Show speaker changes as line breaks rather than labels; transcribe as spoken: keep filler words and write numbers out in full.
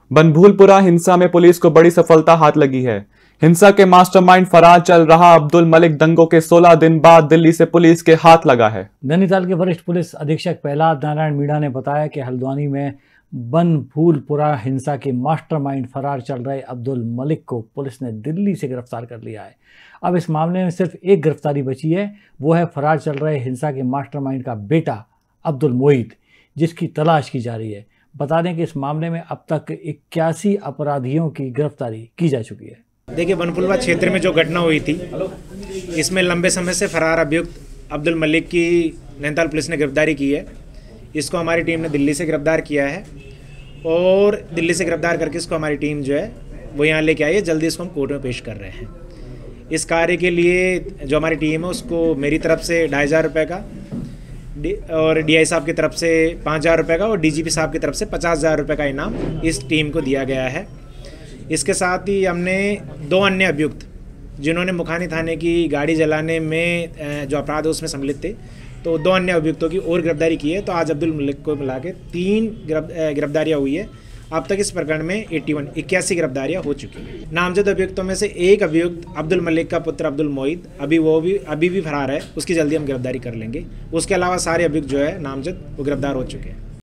बनभूलपुरा हिंसा में पुलिस को बड़ी सफलता हाथ लगी है। हिंसा के मास्टरमाइंड फरार चल रहा अब्दुल मलिक दंगों के सोलह दिन बाद दिल्ली से पुलिस के हाथ लगा है।
नैनीताल के वरिष्ठ पुलिस अधीक्षक प्रहलाद नारायण मीणा ने बताया कि हल्द्वानी में बनभूलपुरा हिंसा के मास्टरमाइंड फरार चल रहे अब्दुल मलिक को पुलिस ने दिल्ली से गिरफ्तार कर लिया है। अब इस मामले में सिर्फ एक गिरफ्तारी बची है, वो है फरार चल रहे हिंसा के मास्टरमाइंड का बेटा अब्दुल मोईद, जिसकी तलाश की जा रही है। बता दें कि इस मामले में अब तक इक्यासी अपराधियों की गिरफ्तारी की जा चुकी है।
देखिए, बनभूलपुरा क्षेत्र में जो घटना हुई थी, इसमें लंबे समय से फरार अभियुक्त अब्दुल मलिक की नैनीताल पुलिस ने गिरफ्तारी की है। इसको हमारी टीम ने दिल्ली से गिरफ्तार किया है और दिल्ली से गिरफ्तार करके इसको हमारी टीम जो है वो यहाँ लेके आई है। जल्दी इसको हम कोर्ट में पेश कर रहे हैं। इस कार्य के लिए जो हमारी टीम है उसको मेरी तरफ से ढाई हज़ार रुपये का और डीआई साहब की तरफ से पाँच हज़ार रुपये का और डीजीपी साहब की तरफ से पचास हज़ार रुपये का इनाम इस टीम को दिया गया है। इसके साथ ही हमने दो अन्य अभियुक्त जिन्होंने मुखानी थाने की गाड़ी जलाने में जो अपराध है उसमें सम्मिलित थे, तो दो अन्य अभियुक्तों की और गिरफ्तारी की है। तो आज अब्दुल मलिक को मिला के तीन गिरफ्तारियाँ हुई है। अब तक इस प्रकरण में इक्यासी इक्यासी गिरफ्तारियाँ हो चुकी हैं। नामजद अभियुक्तों में से एक अभियुक्त अब्दुल मलिक का पुत्र अब्दुल मोईद अभी वो भी अभी भी फरार है, उसकी जल्दी हम गिरफ्तारी कर लेंगे। उसके अलावा सारे अभियुक्त जो है नामजद वो गिरफ्तार हो चुके हैं।